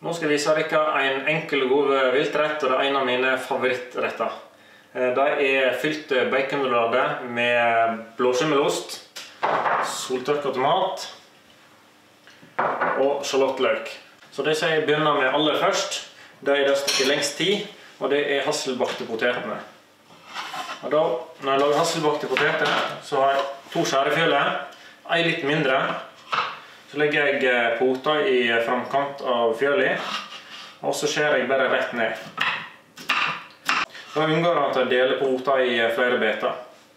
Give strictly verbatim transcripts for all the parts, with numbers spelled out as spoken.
Nå skal jeg vise dere en enkel og god viltrett, og det er en av mine favorittretter. Det er fylt baconruller med blåskimmelost, soltørket tomat og sjalottløk. Så det som jeg begynner med aller først, det er det som tar lengst tid, og det er hasselbakte potetene. Og da, når jeg lager hasselbakte poteter, så har jeg to skjærefjøler, en litt mindre. Så legger jeg pota i framkant av fjølet, og så skjærer jeg bare rett ned. Da unngår jeg at jeg deler pota i flere beter.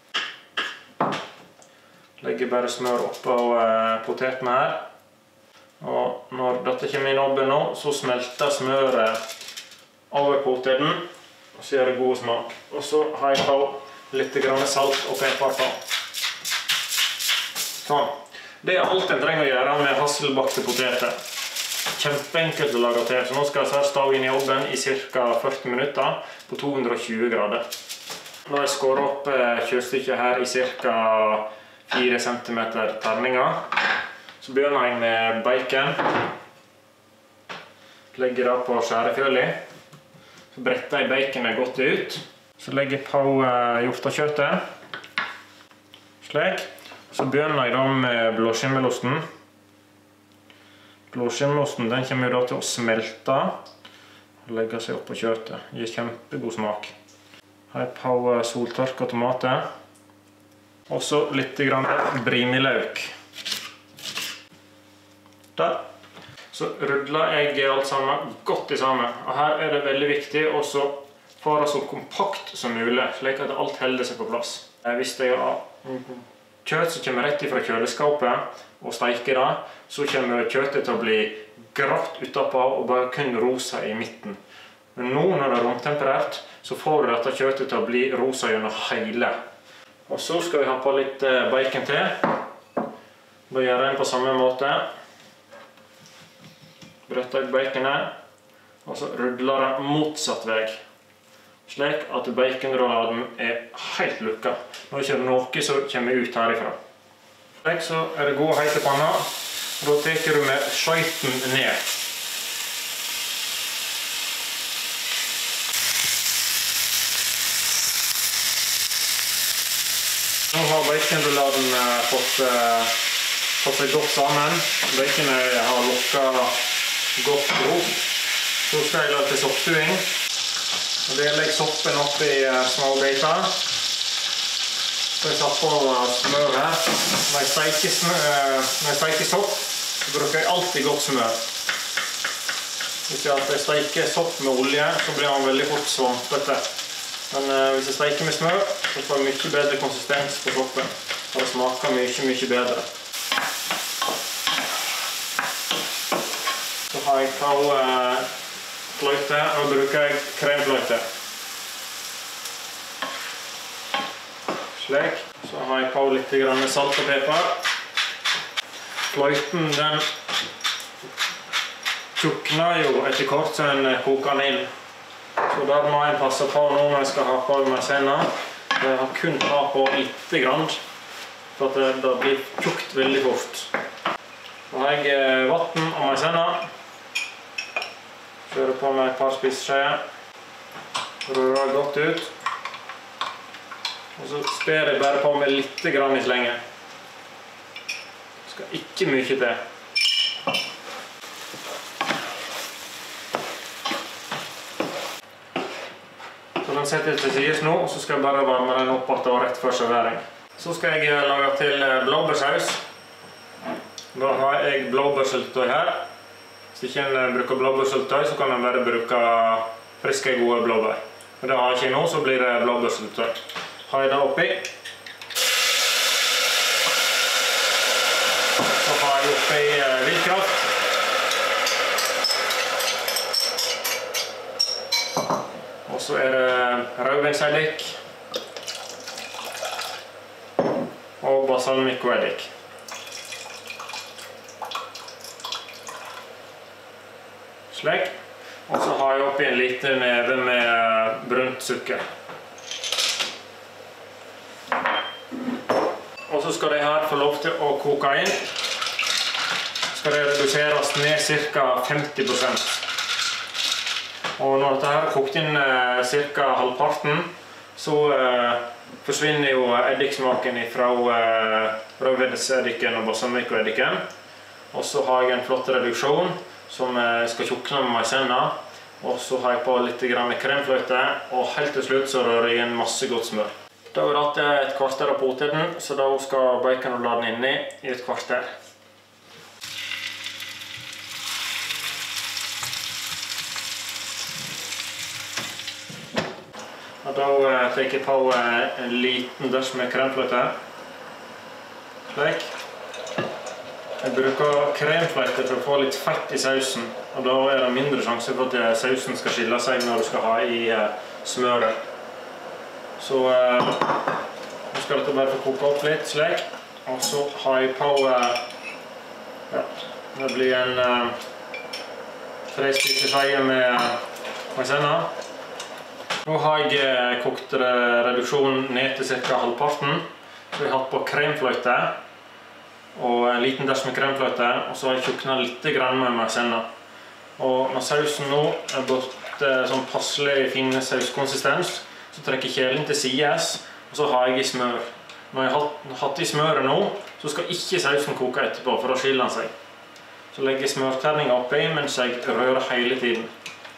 Legger bare smør oppå potetene her. Og når dette kommer inn over nå, så smelter smøret over poteten, og så gjør det god smak. Og så har jeg på litt salt og pepper på. Sånn. Det er alt en trenger å gjøre med hasselbakte poteter. Kjempeenkelt å lage til, så nå skal jeg stå inn i ovnen i ca. førti minutter på to hundre og tjue grader. Nå har jeg skåret opp kjøttstykket her i ca. fire centimeter terninger. Så begynner jeg med bacon. Legger det på skjærefjølet. Så bretter jeg baconet godt ut. Så legger jeg på hjortekjøttet. Slik. Så begynner jeg da med blåskimmelosten. Blåskimmelosten den kommer da til å smelte og legge seg opp på kjøttet. Gir kjempegod smak. Her er på soltørket tomater. Og så litt brimiløk. Der. Så rudler jeg alt sammen godt i sammen. Og her er det veldig viktig å få det så kompakt som mulig, slik at alt holder seg på plass. Hvis jeg har kjøtt som kommer rett fra kjøleskapet og steiker det, så kommer kjøttet til å bli grått utenpå og bare kun rosa i midten. Men nå når det er romtemperert, så får du dette kjøttet til å bli rosa gjennom hele. Og så skal vi ha på litt bacon til. Da gjør jeg den på samme måte. Bretter jeg baconet, og så rudler det motsatt vei. Slik at baconrulladen er helt lukket. Nå er det ikke noe som kommer ut herifra. Slik så er det god heit i panna. Da teker du med skjøyten ned. Nå har baconrulladen fått, fått seg godt sammen. Baconet har lukket godt rot. Så skal jeg lage til soppstuing. Og det legger soppen opp i små biter. Så jeg satt på smør her. Når jeg steiker, smør, når jeg steiker sopp, så bruker jeg alltid godt smør. Hvis jeg steiker sopp med olje, så blir den veldig fort svampete. Men hvis jeg steiker med smør, så får jeg mye bedre konsistens på soppen. Og det smaker mye, mye bedre. Så har jeg på fløyte, og bruker jeg kremfløyte. Slik. Så har jeg på litt salt og pepper. Fløyten den tjukner jo etter kort så den koker den inn. Så der må jeg passe på nå når jeg skal ha på maizena. Jeg har kun ha på litt grann, for at det blir tjukt veldig fort. Så har jeg vatten og maizena. Kjører på med et par spiseskjeer. Rører godt ut. Og så sper jeg bare på med litt grann i slengen. Det skal ikke mye til. Så den setter jeg til sides nå, og så skal jeg bare varme den opp at det var rett før servering. Så skal jeg lage til blåbærsaus. Da har jeg blåbærsyltetøy her. Hvis ikke en bruker blåbærsyltetøy, så kan en bare bruke friske, gode blåbær. Men det har jeg ikke nå, så blir det blåbærsyltetøy. Har jeg det oppi. Så har jeg oppi vindkraft. Og så er det rødvinseddik. Og balsamicoeddik. Slik. Og så har jeg oppi en liten neve med brunt sukker. Og så skal det her få lov til å koke inn. Skal det reduseres ned ca. femti prosent. Og når dette her er kokt inn eh, cirka halvparten, så eh, forsvinner jo eddiksmaken fra eh, rødvedseddiken og balsamicoeddiken. Og så har jeg en flott reduksjon som eh, skal tjukne med maisenna. Og så har jeg på litt grann kremfløte, og helt til slutt så rører jeg inn masse godt smør. Da har vi hatt et kvarter av poteten, så da skal baconrullene inni i et kvarter. Og da tar jeg på en liten dørs med kremfløte. Slik. Jeg bruker kremfløte for å få litt fett i sausen, og da er det mindre sjanse for at sausen skal skille seg når du skal ha i smøret. Så nå skal dette bare få koke opp litt, slik. Og så har jeg på, ja, det blir en tre stykker skeier med maisenna. Nå har jeg kokt reduksjonen ned til cirka halvparten. Så jeg har hatt på kremfløte og en liten ders med kremfløte, og så har jeg tjuknet litt grann med maisenna. Og når sausen nå er blitt sånn passelig fin sauskonsistens, så trekker jeg kjelen til sides, og så har jeg i smør. Når jeg har hatt i smøret nå, så skal ikke sausen koke etterpå, for da skiller den seg. Så legger jeg smørterningen oppi mens jeg rører hele tiden.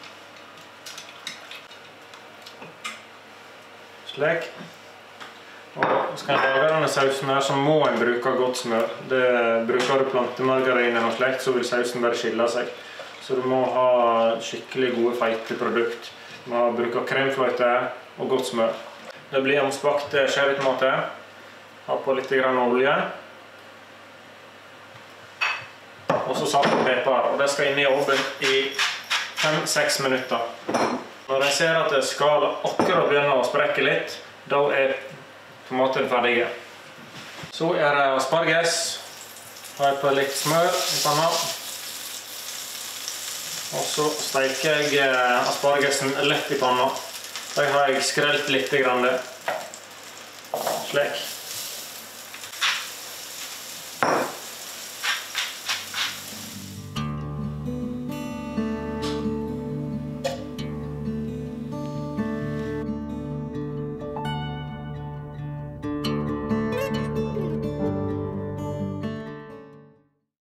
Slik. Og skal jeg lage denne sausen her, så må en bruke godt smør. Det bruker du plantemargarin og slikt, så vil sausen bare skille seg. Så du må ha skikkelig gode feite produkt. Du må bruke kremfløte og godt smør. Det blir omspakt cherrytomater. Ha på litt grann olje. Og så salt og pepper. Og det skal inn i ovnen i fem til seks minutter. Når jeg ser at skallet akkurat begynner å sprekke litt, da er tomatene ferdige. Så er det asparges. Har jeg på litt smør i panna. Og så steker jeg aspargesen lett i panna. Da har jeg skrelt litt grann det. Slik.